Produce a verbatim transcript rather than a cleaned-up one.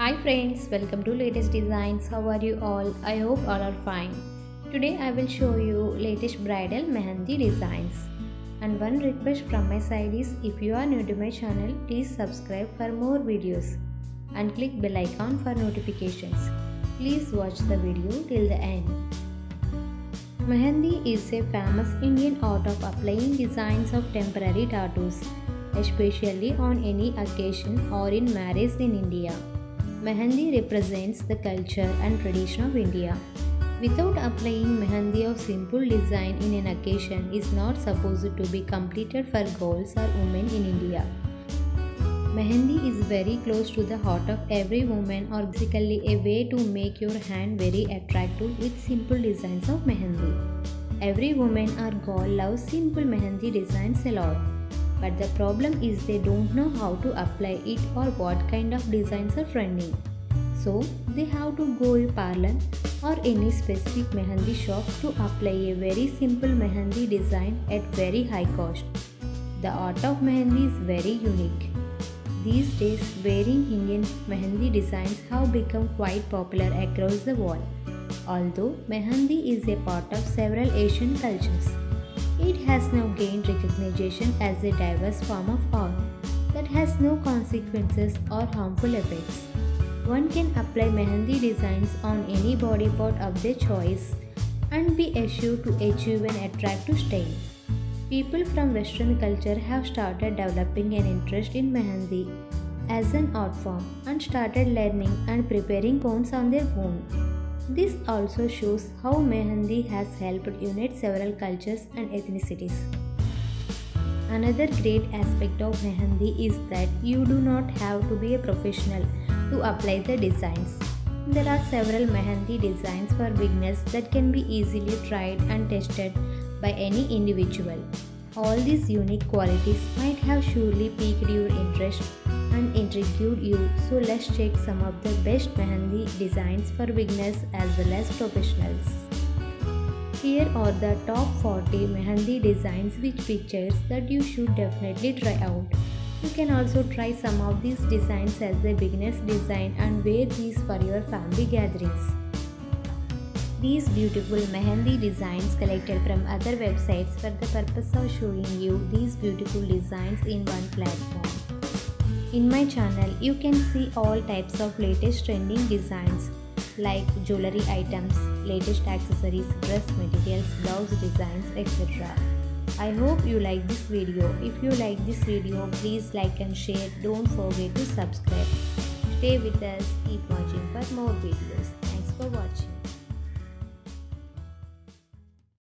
Hi friends, welcome to latest designs. How are you all? I hope all are fine. Today I will show you latest bridal mehendi designs. And one request from my side is, if you are new to my channel, please subscribe for more videos and click bell icon for notifications. Please watch the video till the end. Mehendi is a famous Indian art of applying designs of temporary tattoos, especially on any occasion or in marriage in India. Mehendi represents the culture and tradition of India. Without applying mehendi of simple design in an occasion is not supposed to be completed for girls or women in India. Mehendi is very close to the heart of every woman, or basically a way to make your hand very attractive with simple designs of mehendi. Every woman or girl loves simple mehendi designs a lot. But the problem is they don't know how to apply it or what kind of designs are trending. So they have to go to a parlor or any specific mehendi shop to apply a very simple mehendi design at very high cost. The art of mehendi is very unique. These days, wearing Indian mehendi designs have become quite popular across the world. Although mehendi is a part of several Asian cultures, it has now gained recognition as a diverse form of art that has no consequences or harmful effects. One can apply mehendi designs on any body part of their choice and be assured to achieve an attractive style. People from Western culture have started developing an interest in mehendi as an art form and started learning and preparing cones on their own. This also shows how mehendi has helped unite several cultures and ethnicities. Another great aspect of mehendi is that you do not have to be a professional to apply the designs. There are several mehendi designs for beginners that can be easily tried and tested by any individual. All these unique qualities might have surely piqued your interest and intrigued you, so let's check some of the best mehendi designs for beginners as well as professionals. Here are the top forty mehendi designs with pictures that you should definitely try out. You can also try some of these designs as a beginner's design and wear these for your family gatherings. These beautiful mehendi designs collected from other websites for the purpose of showing you these beautiful designs in one platform. In my channel, you can see all types of latest trending designs like jewelry items, latest accessories, dress materials, blouse designs, et cetera. I hope you like this video. If you like this video, please like and share. Don't forget to subscribe. Stay with us. Keep watching for more videos. Thanks for watching.